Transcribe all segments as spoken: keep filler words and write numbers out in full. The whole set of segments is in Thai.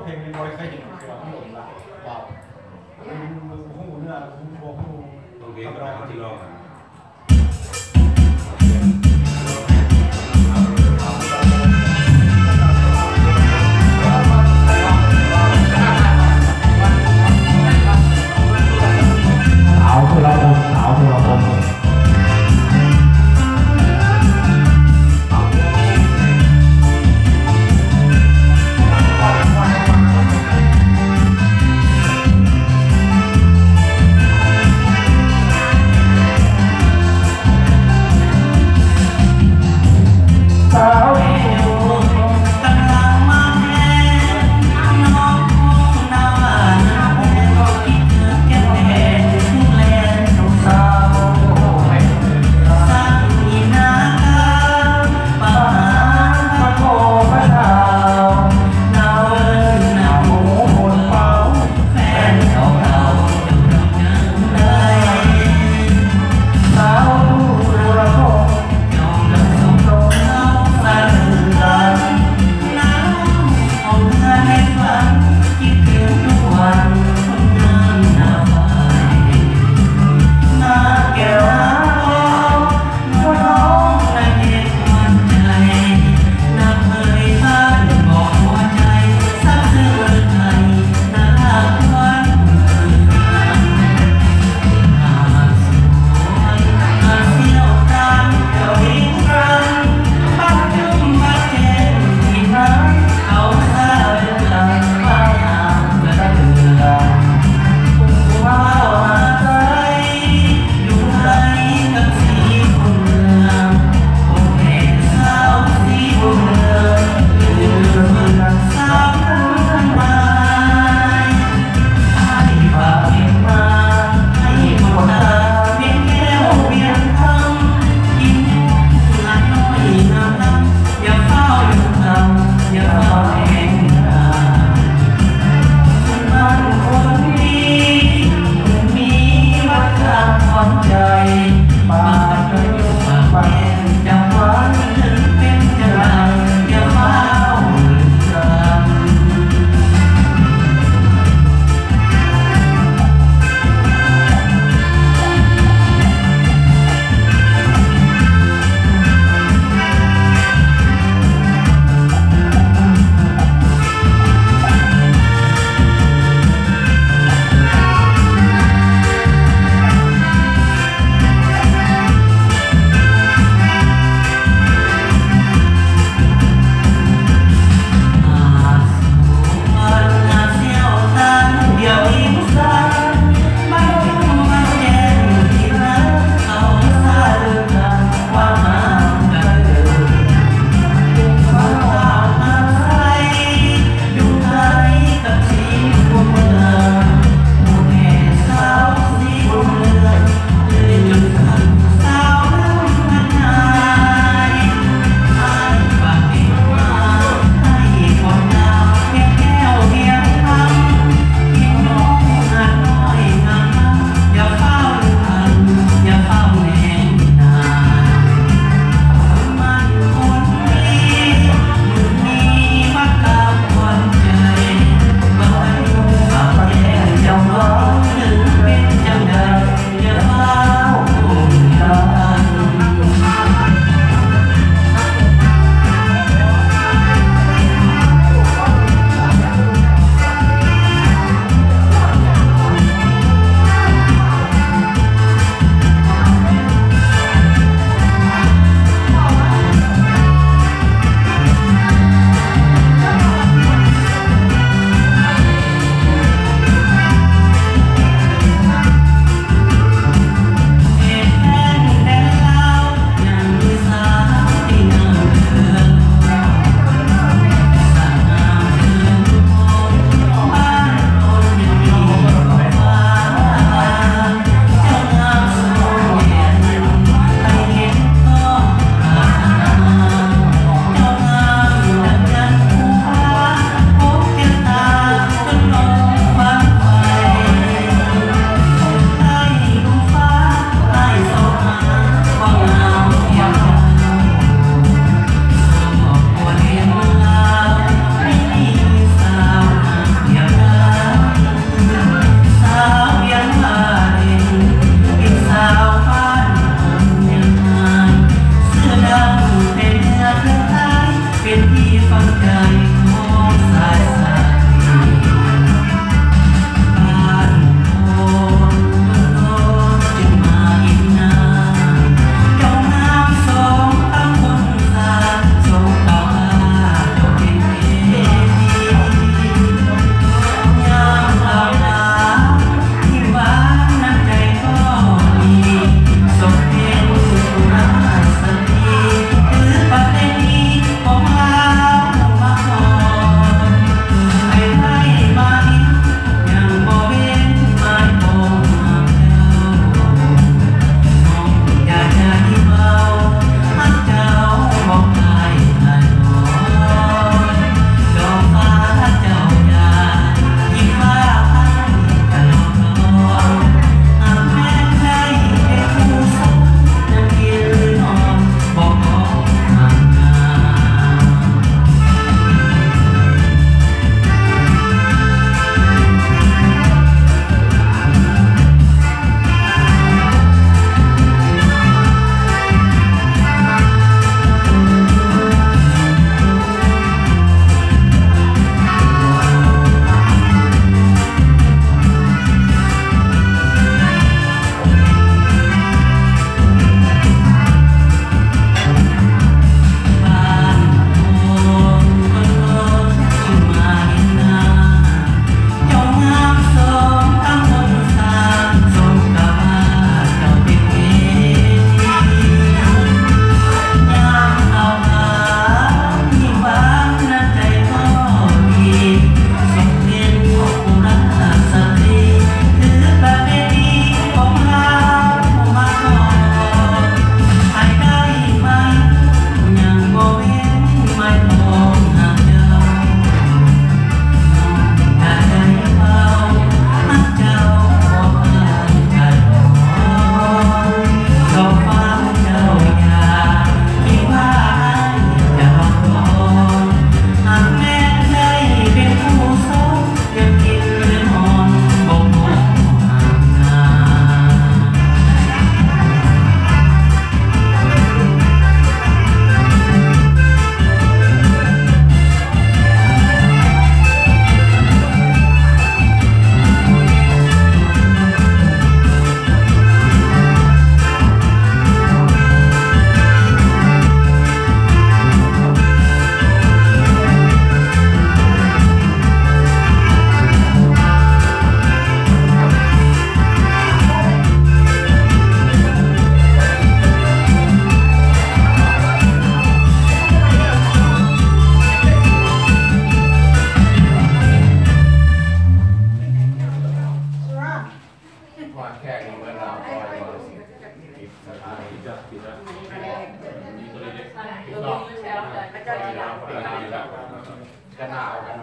เพลงนี้บอยเคยเห็นคือเราหลงละเราหูเนื้อหูโบหูโอเคก็ได้ที่ลองสาวคือเราสาวคือเรา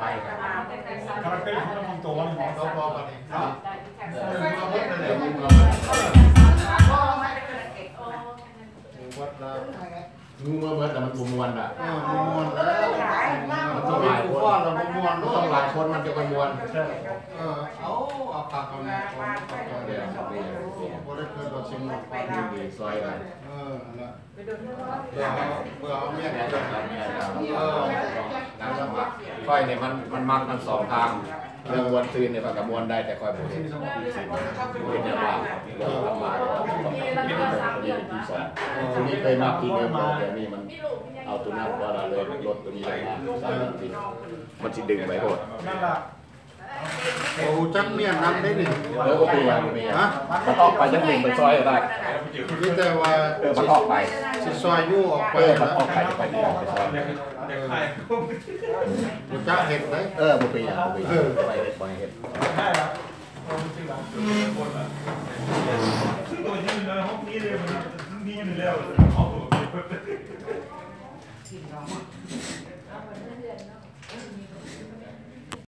กันถ้ามันเป็นมันคงตัวมันเราพอกันเองเนาะเออเราเพิ่มไปเลยมึงเราวัดเรางูมาเมื่อแต่มันมวนอ่ะมวนแล้วมันต้องหลายคนเรามวนต้องหลายคนมันจะไปมวนเออเอาเอาปากเอาเนี่ยเอาเดี๋ยวเดี๋ยวพอได้เกิดเราชิมหมดดีซอยกันเออนะเบื่อเบื่อเอาเมียเนี่ยเออน้ำสมัครค่อยเนี่ยมันมันมักมันสองทางเรื่องวนซื้อเนี่ยปากกระมวลได้แต่ค่อยผมเป็นอย่างไรเรื่องลำบากนี่เป็นที่สองทีนี้เคยมาที่เดิมเดี๋ยวนี้มันเอาตัวนั้นว่าเราเลยลดตัวนี้เลยมาสามทีมันจะดึงไปโหดโอ้จักเมียนน้ำได้หนึ่งแล้วก็ปีอย่างนี้ฮะมันออกไปจักหนึ่งไปซอยได้นี่แต่ว่าเออมันออกไปสิซอยยู่ออกไปมันออกไปไปที่ออกไปซอยมันจะเห็ดไหมเออบุปีอ่ะบุปีเออไปเห็ดไปเห็ดใช่ครับตัวยืนในห้องนี้เลยมันนี่อยู่แล้วเอาตัวไป